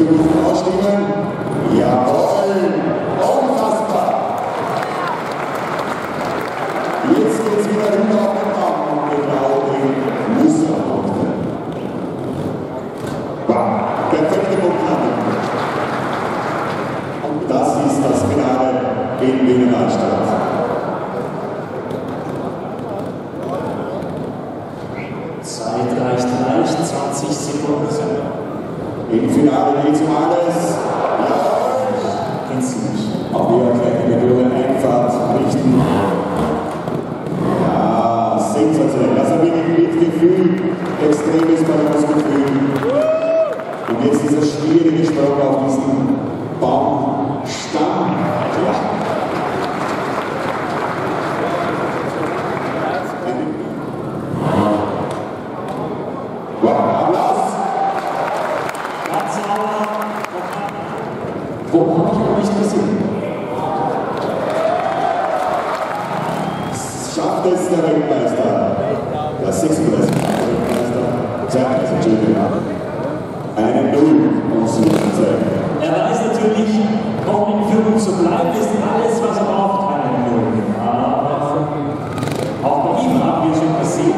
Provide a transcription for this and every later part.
dürfen ausstimmen. Jawohl! Unfassbar! Jetzt geht es wieder rüber auf den Baum und genau den Musterpunkte. Wow! Perfekte Punktlandung. Und das ist das Finale in Wiener Altstadt. Zeit reicht leicht, 20 Sekunden. Im Finale geht es um alles. Ja, kennst du nicht. auch wir gleich in der grünen Einfahrt richten. Ja, sensationell. Das habe ich mit Gefühl, extremes Ballungsgefühl. Und jetzt dieser schwierige Sprung auf diesen Baumstamm. Ja. Wow, Applaus! Wo habe ich noch nicht gesehen? Schafft es der Weltmeister, der 36. Weltmeister, Entschuldigung, eine Null uns zu zeigen. Er weiß natürlich, ob in Führung zu bleiben, ist alles, was er braucht, eine Null. Aber auch bei ihm haben wir schon gesehen.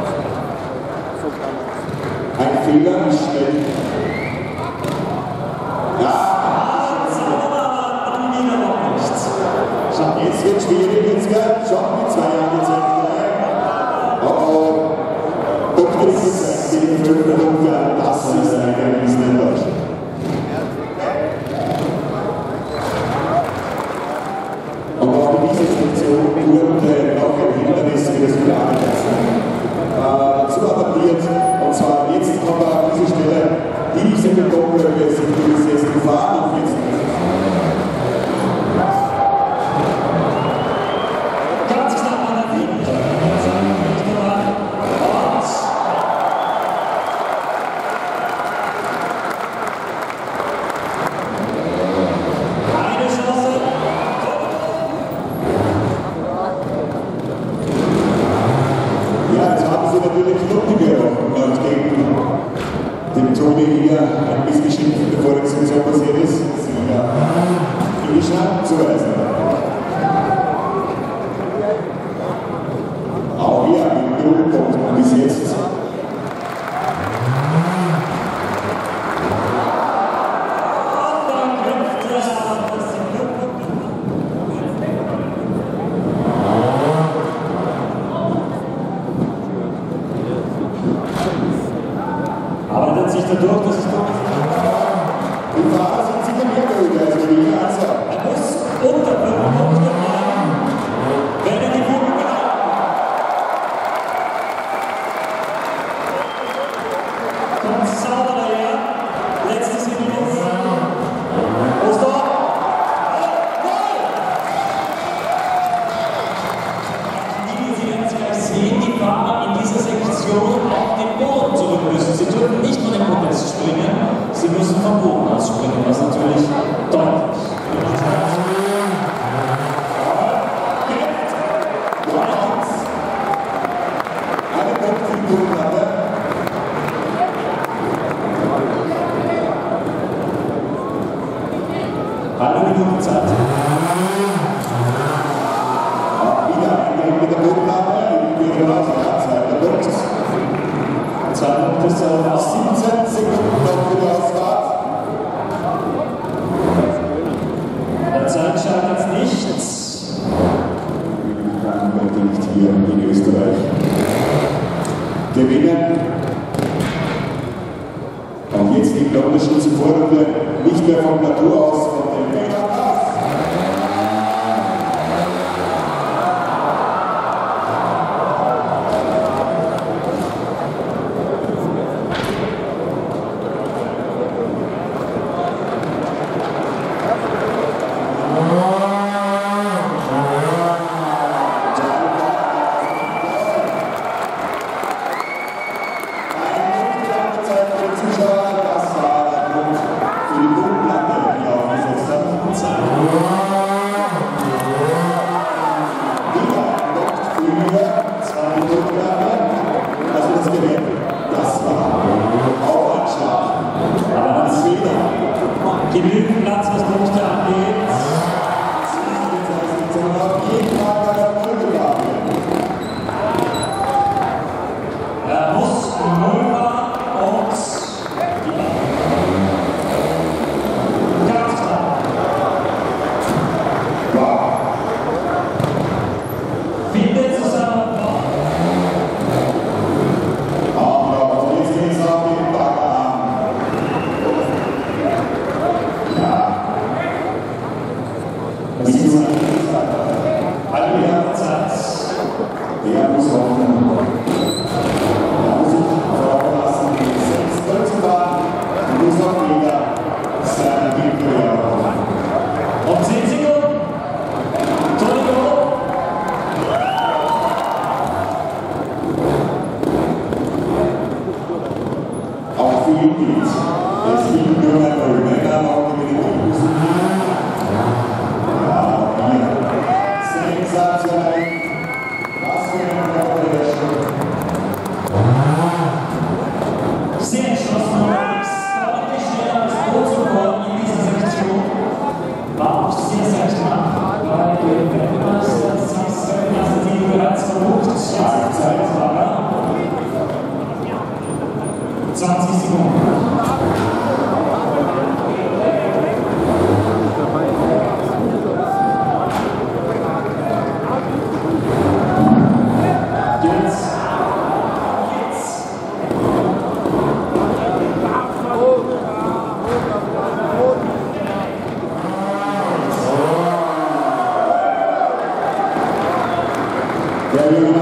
Ein Fehler schnell. Ja, dann wieder noch nichts. schau, jetzt wird schwierig, jetzt wird schon mit 2 Jahren gezeigt. Oh, Punkte gezeigt, die 5 Punkte, das ist eine Riesenenttäuschung. Und auch in dieser Sektion wurde noch ein Hindernis für das Finale dazu adaptiert. Und zwar jetzt kommen wir an diese Stelle, diese Betonblöcke sind jetzt gefahren und jetzt Ganz knapp an der Linie. Eine Chance. ja, jetzt haben sie natürlich Lücke gerochen und gegen den Toni hier ein bisschen schimpfen, bevor die Situation passiert ist. Sie ja Finisher zuweisen. Auch hier ein Nullpunkt bis jetzt. Aber dann sich dadurch, dass es doch Die Fahrer sind sicher mehr geholt als wir. Also, er muss unter 5 Punkte bleiben, wenn er die Führung behalten. Kommt sauber daher. Letzte Sekunde. Oster. Die Sie jetzt gleich sehen, die Fahrer in dieser Sektion auf den Boden zurück müssen. Sie dürfen nicht nur den Podest springen, sie müssen vom Boden aus springen, was natürlich deutlich ist. eine Punkt für die Punkte. Halbe Minuten Zeit. Wieder ein mit der Punktnahme, wieder raus, zweiter Punkt. 2 Punkte ist ja fast 17 Sekunden noch für die Ausfahrt. Der Zeit schadet nichts. Ich kann heute nicht hier in Österreich gewinnen. Und jetzt liegt der Unterschied zur Vorrunde nicht mehr vom Natur aus, von dem Fehler aus. Zuschauer, das war der Punkt für die Punktplatte, die aufgesetzt Genügend Platz, was Punkte angeht. Er muss Mulva und ganz klar. Viele zusammen. Und 10 Sekunden. Torino. Auch für ihn gilt, es gibt nur ein Männer noch mit den Impulsen. Ja, hier. Sensationell. Was für ein Körperwäsche. Sehr entschlossen unterwegs. Deutlich schneller als Boot in dieser Sektion. War auch sehr, sehr knapp, weil der Weltmeister die bereits verbucht. Zeit war 20 Sekunden. Der